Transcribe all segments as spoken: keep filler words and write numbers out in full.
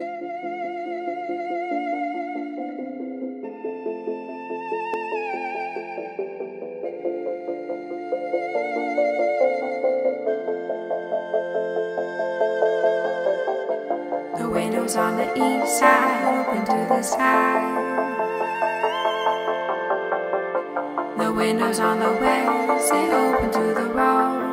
The windows on the east side open to the sky. The windows on the west, they open to the road.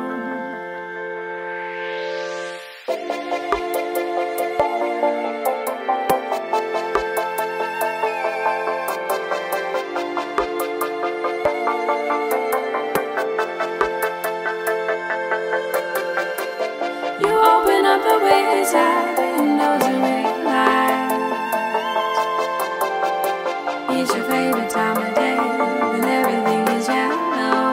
You open up the wayside windows and make lights. It's your favorite time of day when everything is yellow.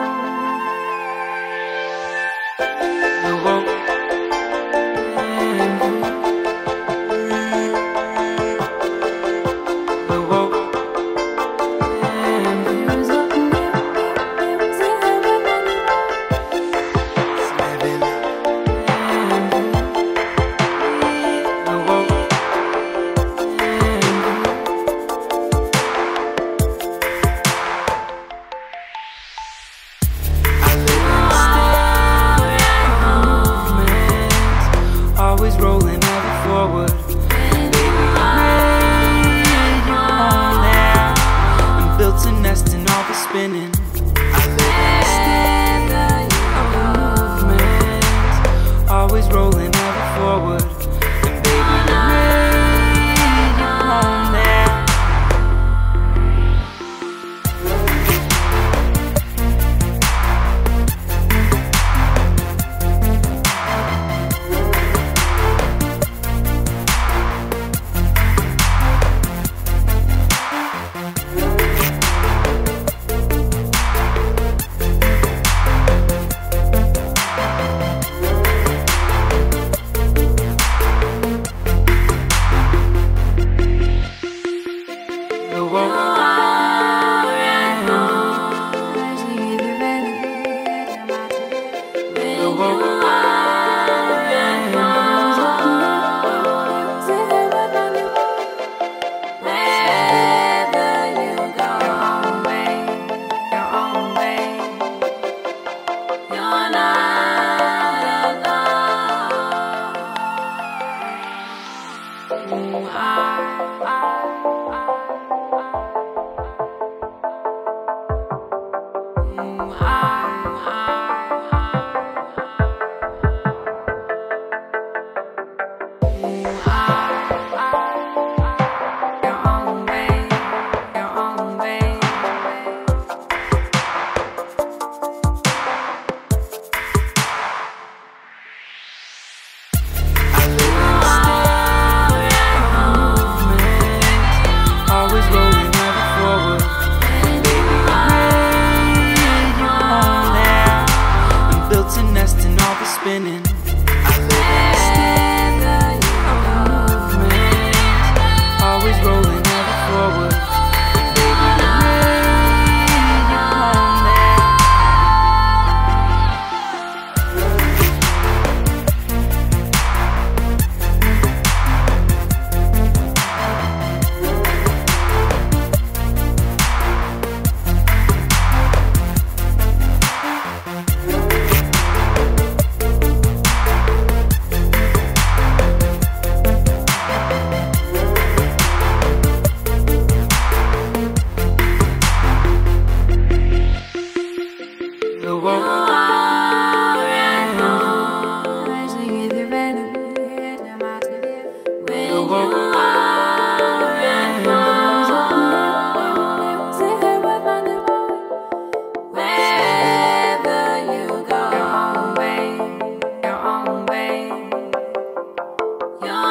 Always rolling ever forward. Baby, you made your home there and built a nest in all the spinning. I live movement, always rolling ever forward. And baby, you made your home there. Spinning. I live movement, always rolling ever forward. And baby, you made your home there. Your